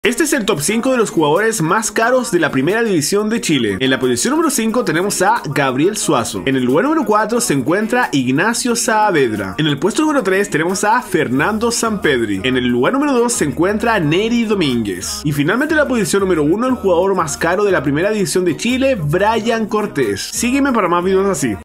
Este es el top 5 de los jugadores más caros de la primera división de Chile. En la posición número 5 tenemos a Gabriel Suazo. En el lugar número 4 se encuentra Ignacio Saavedra. En el puesto número 3 tenemos a Fernando Sampedri. En el lugar número 2 se encuentra Neri Domínguez. Y finalmente en la posición número 1 el jugador más caro de la primera división de Chile, Brian Cortés. Sígueme para más videos así.